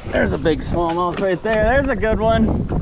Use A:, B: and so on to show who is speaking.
A: There's a big smallmouth right there. There's a good one.